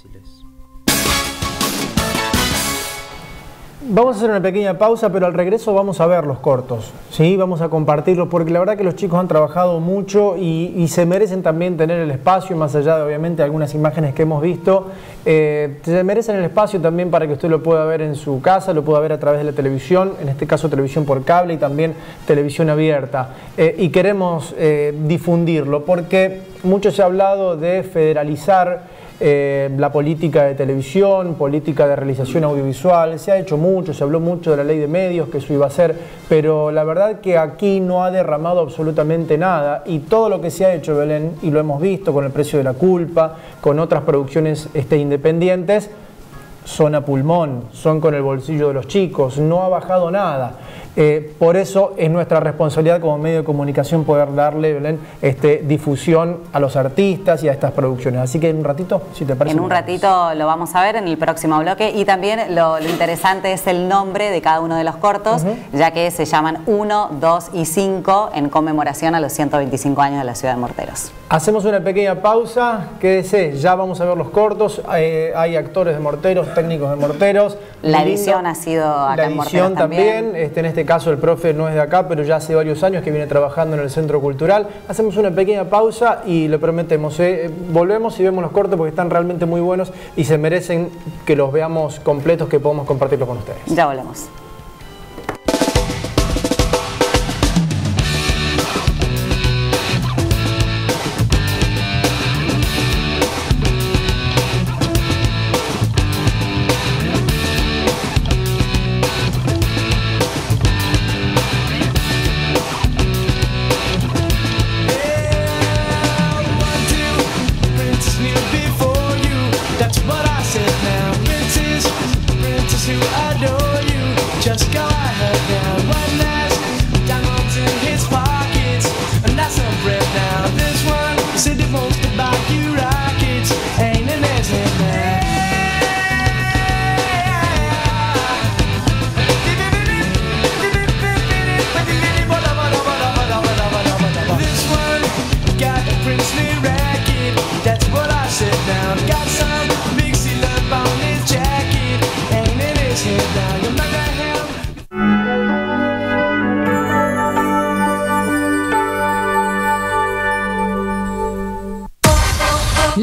Vamos a hacer una pequeña pausa, pero al regreso vamos a ver los cortos, ¿sí? Vamos a compartirlos, porque la verdad que los chicos han trabajado mucho y se merecen también tener el espacio, más allá de obviamente algunas imágenes que hemos visto. Se merecen el espacio también para que usted lo pueda ver en su casa, lo pueda ver a través de la televisión, en este caso televisión por cable y también televisión abierta. Y queremos difundirlo, porque mucho se ha hablado de federalizar la política de televisión, política de realización audiovisual. Se ha hecho mucho, se habló mucho de la ley de medios, que eso iba a ser, pero la verdad que aquí no ha derramado absolutamente nada, y todo lo que se ha hecho, Belén, y lo hemos visto con El precio de la culpa, con otras producciones independientes, son a pulmón, son con el bolsillo de los chicos, no ha bajado nada. Por eso es nuestra responsabilidad como medio de comunicación poder darle, Belén, difusión a los artistas y a estas producciones. Así que en un ratito, si te parece. En un ratito lo vamos a ver en el próximo bloque, y también lo interesante es el nombre de cada uno de los cortos, ya que se llaman 1, 2 y 5 en conmemoración a los 125 años de la ciudad de Morteros. Hacemos una pequeña pausa, quédese, ya vamos a ver los cortos. Hay actores de Morteros, técnicos de Morteros. La edición ha sido acá en Morteros también. En este caso el profe no es de acá, pero ya hace varios años que viene trabajando en el Centro Cultural. Hacemos una pequeña pausa y le prometemos, volvemos y vemos los cortos porque están realmente muy buenos y se merecen que los veamos completos, que podamos compartirlos con ustedes. Ya volvemos.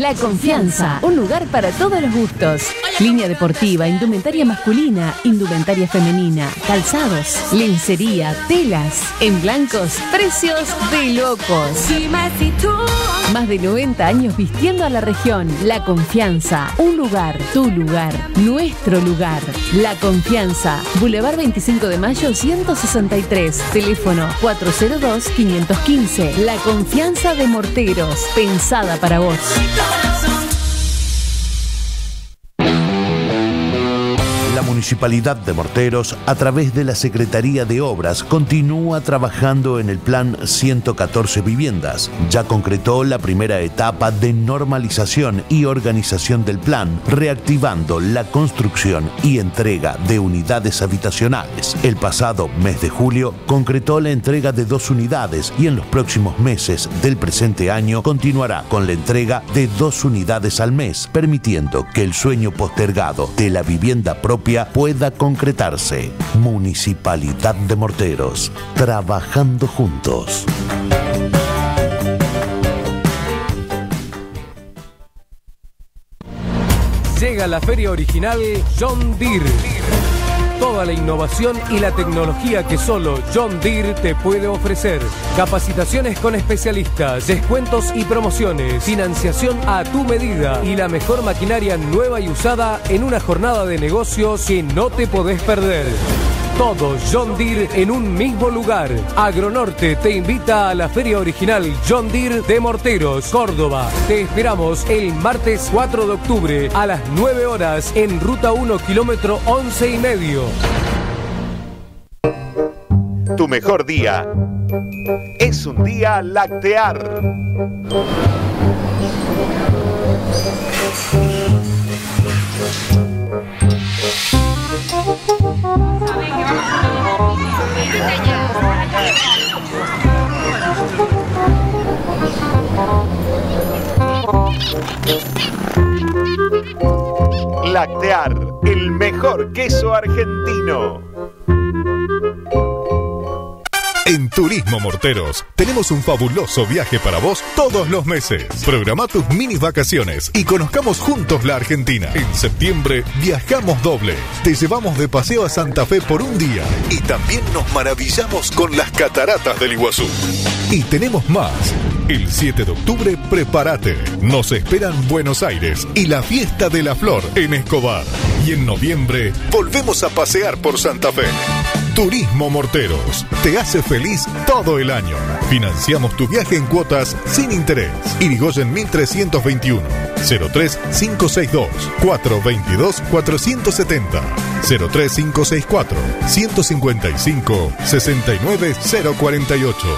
La Confianza, un lugar para todos los gustos. Línea deportiva, indumentaria masculina, indumentaria femenina, calzados, lencería, telas. En blancos, precios de locos. Más de 90 años vistiendo a la región. La Confianza, un lugar, tu lugar, nuestro lugar. La Confianza, Boulevard 25 de Mayo 163, teléfono 402-515. La Confianza de Morteros, pensada para vos. La Municipalidad de Morteros, a través de la Secretaría de Obras, continúa trabajando en el Plan 114 Viviendas. Ya concretó la primera etapa de normalización y organización del plan, reactivando la construcción y entrega de unidades habitacionales. El pasado mes de julio concretó la entrega de 2 unidades y en los próximos meses del presente año continuará con la entrega de 2 unidades al mes, permitiendo que el sueño postergado de la vivienda propia pueda concretarse. Municipalidad de Morteros, trabajando juntos. Llega la feria original John Deere. Toda la innovación y la tecnología que solo John Deere te puede ofrecer. Capacitaciones con especialistas, descuentos y promociones, financiación a tu medida y la mejor maquinaria nueva y usada en una jornada de negocios que no te podés perder. Todo John Deere en un mismo lugar. Agronorte te invita a la feria original John Deere de Morteros, Córdoba. Te esperamos el martes 4 de octubre a las 9 horas en Ruta 1, kilómetro 11,5. Tu mejor día es un día Lactear. Lactear, el mejor queso argentino. En Turismo Morteros tenemos un fabuloso viaje para vos todos los meses. Programa tus mini vacaciones y conozcamos juntos la Argentina. En septiembre viajamos doble. Te llevamos de paseo a Santa Fe por un día y también nos maravillamos con las cataratas del Iguazú. Y tenemos más. El 7 de octubre prepárate. Nos esperan Buenos Aires y la Fiesta de la Flor en Escobar. Y en noviembre volvemos a pasear por Santa Fe. Turismo Morteros te hace feliz todo el año. Financiamos tu viaje en cuotas sin interés. Irigoyen 1321 03562 422 470 03564 155 69048.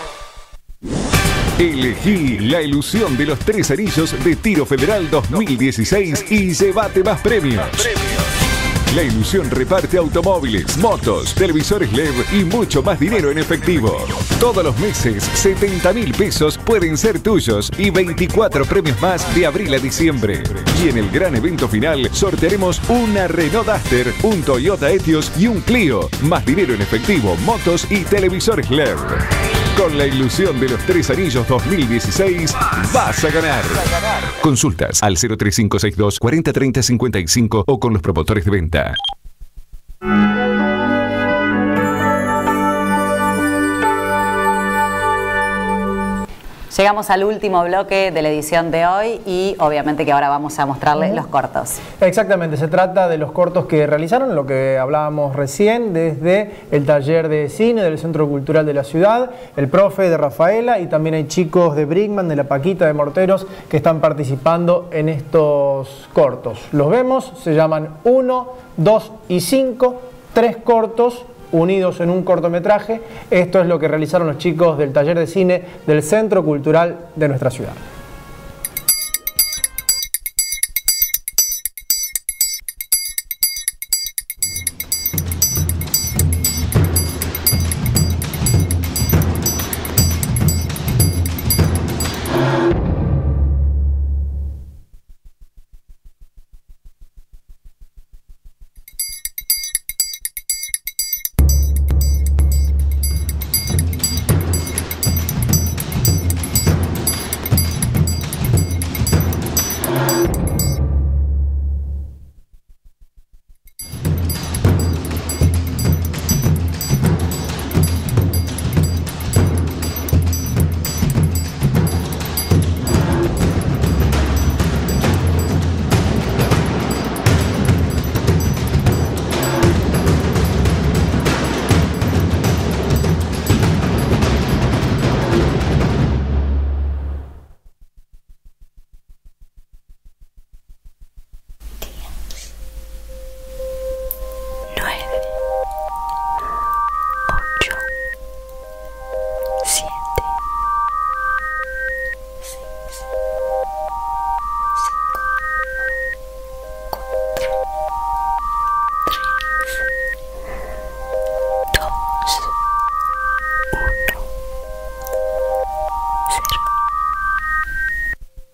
Elegí la ilusión de los 3 anillos de Tiro Federal 2016 y llévate más premios. La ilusión reparte automóviles, motos, televisores LED y mucho más dinero en efectivo. Todos los meses, 70.000 pesos pueden ser tuyos y 24 premios más de abril a diciembre. Y en el gran evento final, sortearemos una Renault Duster, un Toyota Etios y un Clio. Más dinero en efectivo, motos y televisores LED. Con la ilusión de los 3 anillos 2016, vas a ganar. Consultas al 03562 403055 o con los promotores de venta. Llegamos al último bloque de la edición de hoy y obviamente que ahora vamos a mostrarles los cortos. Exactamente, se trata de los cortos que realizaron, lo que hablábamos recién, desde el taller de cine del Centro Cultural de la Ciudad, el profe de Rafaela y también hay chicos de Brickman, de La Paquita, de Morteros, que están participando en estos cortos. Los vemos, se llaman 1, 2 y 5, 3 cortos unidos en un cortometraje. Esto es lo que realizaron los chicos del taller de cine del Centro Cultural de nuestra ciudad.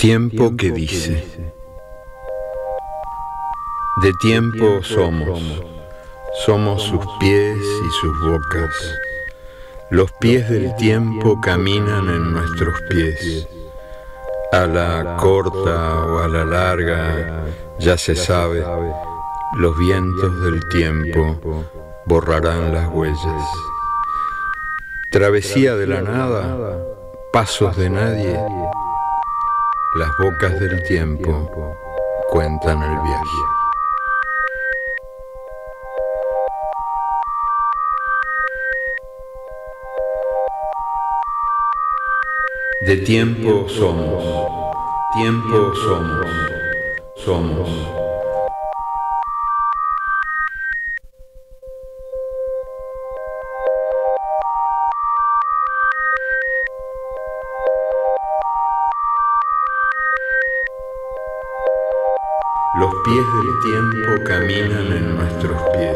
Tiempo que dice. De tiempo somos sus pies y sus bocas. Los pies del tiempo caminan en nuestros pies. A la corta o a la larga, ya se sabe, los vientos del tiempo borrarán las huellas. Travesía de la nada, pasos de nadie. Las bocas del tiempo cuentan el viaje. De tiempo somos. Los pies del tiempo caminan en nuestros pies.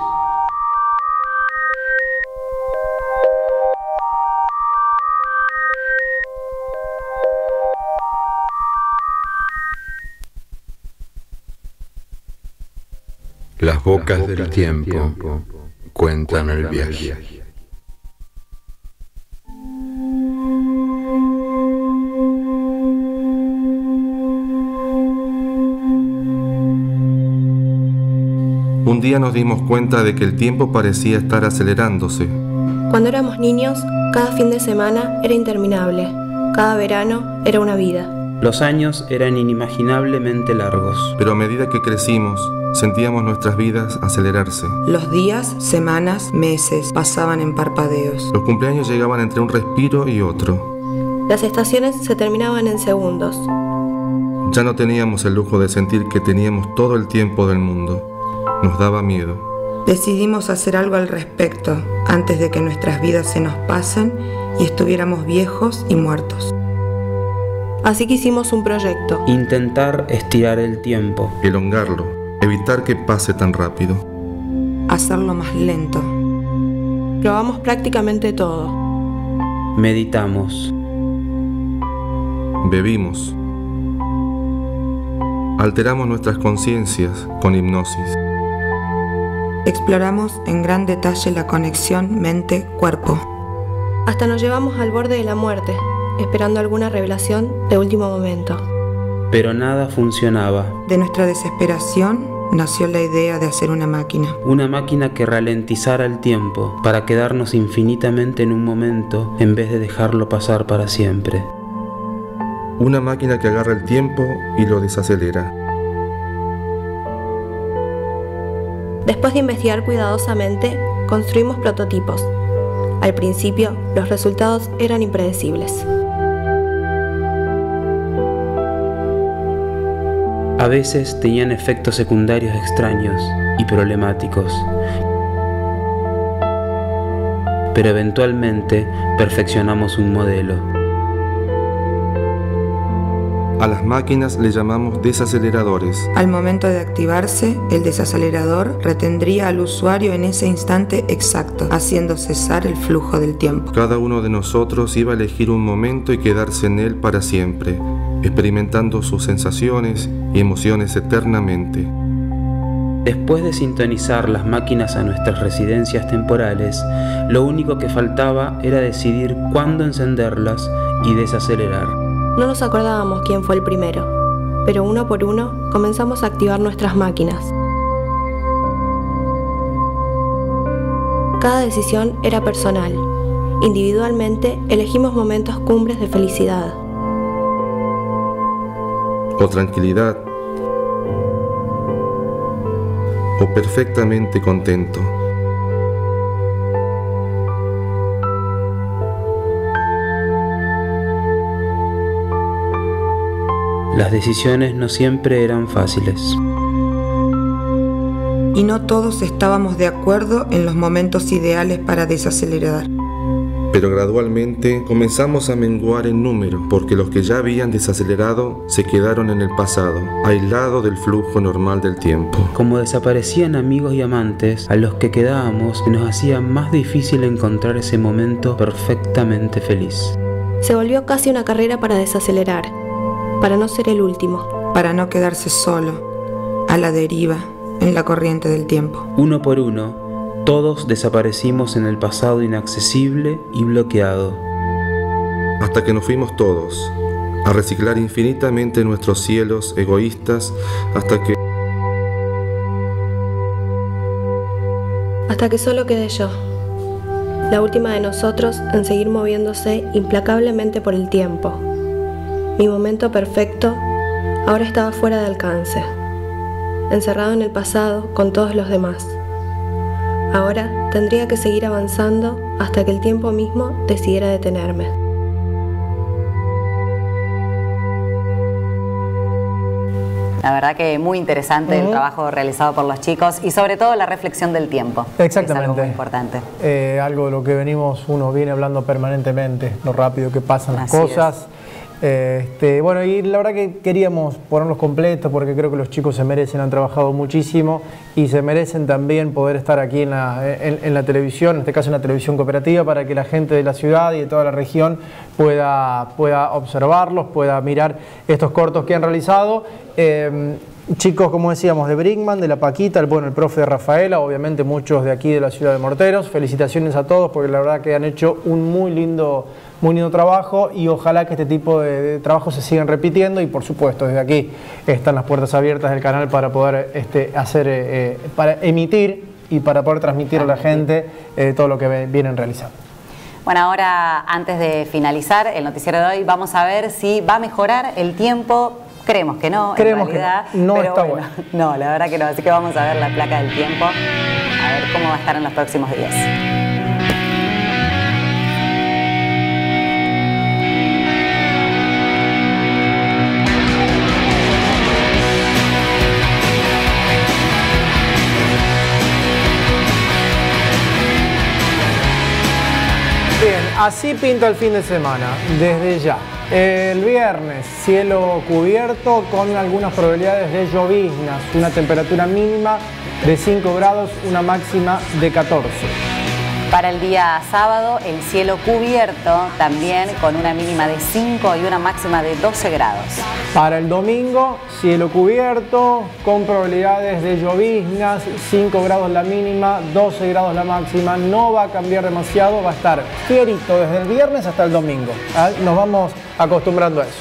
Las bocas del tiempo cuentan el viaje. Un día nos dimos cuenta de que el tiempo parecía estar acelerándose. Cuando éramos niños, cada fin de semana era interminable. Cada verano era una vida. Los años eran inimaginablemente largos. Pero a medida que crecimos, sentíamos nuestras vidas acelerarse. Los días, semanas, meses pasaban en parpadeos. Los cumpleaños llegaban entre un respiro y otro. Las estaciones se terminaban en segundos. Ya no teníamos el lujo de sentir que teníamos todo el tiempo del mundo. Nos daba miedo. Decidimos hacer algo al respecto antes de que nuestras vidas se nos pasen y estuviéramos viejos y muertos. Así que hicimos un proyecto. Intentar estirar el tiempo. Elongarlo. Evitar que pase tan rápido. Hacerlo más lento. Probamos prácticamente todo. Meditamos. Bebimos. Alteramos nuestras conciencias con hipnosis. Exploramos en gran detalle la conexión mente-cuerpo. Hasta nos llevamos al borde de la muerte, esperando alguna revelación de último momento. Pero nada funcionaba. De nuestra desesperación nació la idea de hacer una máquina. Una máquina que ralentizara el tiempo para quedarnos infinitamente en un momento en vez de dejarlo pasar para siempre. Una máquina que agarra el tiempo y lo desacelera. Después de investigar cuidadosamente, construimos prototipos. Al principio, los resultados eran impredecibles. A veces tenían efectos secundarios extraños y problemáticos, pero eventualmente perfeccionamos un modelo. A las máquinas le llamamos desaceleradores. Al momento de activarse, el desacelerador retendría al usuario en ese instante exacto, haciendo cesar el flujo del tiempo. Cada uno de nosotros iba a elegir un momento y quedarse en él para siempre, experimentando sus sensaciones y emociones eternamente. Después de sintonizar las máquinas a nuestras residencias temporales, lo único que faltaba era decidir cuándo encenderlas y desacelerar. No nos acordábamos quién fue el primero, pero uno por uno comenzamos a activar nuestras máquinas. Cada decisión era personal. Individualmente elegimos momentos cumbres de felicidad. O tranquilidad. O perfectamente contento. Las decisiones no siempre eran fáciles. Y no todos estábamos de acuerdo en los momentos ideales para desacelerar. Pero gradualmente comenzamos a menguar en número, porque los que ya habían desacelerado se quedaron en el pasado, aislados del flujo normal del tiempo. Como desaparecían amigos y amantes, a los que quedábamos se nos hacía más difícil encontrar ese momento perfectamente feliz. Se volvió casi una carrera para desacelerar. para no ser el último. Para no quedarse solo, a la deriva, en la corriente del tiempo. Uno por uno, todos desaparecimos en el pasado inaccesible y bloqueado. Hasta que nos fuimos todos, a reciclar infinitamente nuestros cielos egoístas, hasta que solo quedé yo, la última de nosotros en seguir moviéndose implacablemente por el tiempo. Mi momento perfecto ahora estaba fuera de alcance, encerrado en el pasado con todos los demás. Ahora tendría que seguir avanzando hasta que el tiempo mismo decidiera detenerme. La verdad que muy interesante el trabajo realizado por los chicos y sobre todo la reflexión del tiempo. Exactamente. Es algo muy importante. Algo de lo que uno viene hablando permanentemente, lo rápido que pasan las cosas. Bueno, y la verdad que queríamos ponerlos completos porque creo que los chicos se merecen, han trabajado muchísimo y se merecen también poder estar aquí en la televisión, en este caso en la televisión cooperativa, para que la gente de la ciudad y de toda la región pueda observarlos, pueda mirar estos cortos que han realizado. Chicos, como decíamos, de Brinkman, de La Paquita, el profe de Rafaela, obviamente muchos de aquí de la ciudad de Morteros. Felicitaciones a todos porque la verdad que han hecho un muy lindo trabajo y ojalá que este tipo de trabajos se sigan repitiendo y por supuesto desde aquí están las puertas abiertas del canal para poder para emitir y para poder transmitir a la gente todo lo que vienen realizando. Bueno, ahora antes de finalizar el noticiero de hoy vamos a ver si va a mejorar el tiempo. Creemos que no, en realidad, que no pero está bueno. No, la verdad que no, así que vamos a ver la placa del tiempo, a ver cómo va a estar en los próximos días. Bien, así pinta el fin de semana, desde ya. El viernes, cielo cubierto con algunas probabilidades de lloviznas, una temperatura mínima de 5 grados, una máxima de 14. Para el día sábado, el cielo cubierto también con una mínima de 5 y una máxima de 12 grados. Para el domingo, cielo cubierto con probabilidades de lloviznas, 5 grados la mínima, 12 grados la máxima. No va a cambiar demasiado, va a estar fierito desde el viernes hasta el domingo. Nos vamos acostumbrando a eso.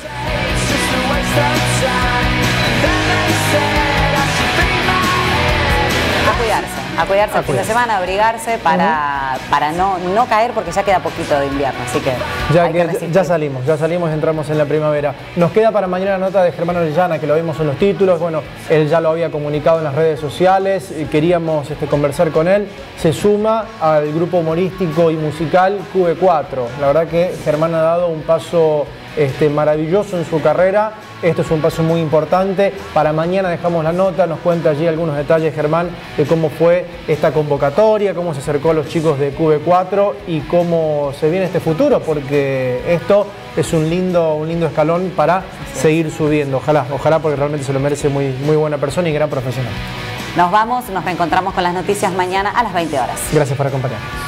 A cuidarse el fin de semana, a abrigarse para no caer porque ya queda poquito de invierno, así que ya salimos, entramos en la primavera. Nos queda para mañana la nota de Germán Orellana, que lo vimos en los títulos. Bueno, él ya lo había comunicado en las redes sociales, queríamos conversar con él. Se suma al grupo humorístico y musical QB4. La verdad que Germán ha dado un paso maravilloso en su carrera. Esto es un paso muy importante. Para mañana dejamos la nota, nos cuenta allí algunos detalles, Germán, de cómo fue esta convocatoria, cómo se acercó a los chicos de QB4 y cómo se viene este futuro, porque esto es un lindo escalón para seguir subiendo. Ojalá, porque realmente se lo merece, muy buena persona y gran profesional. Nos vamos, nos reencontramos con las noticias mañana a las 20 horas. Gracias por acompañarnos.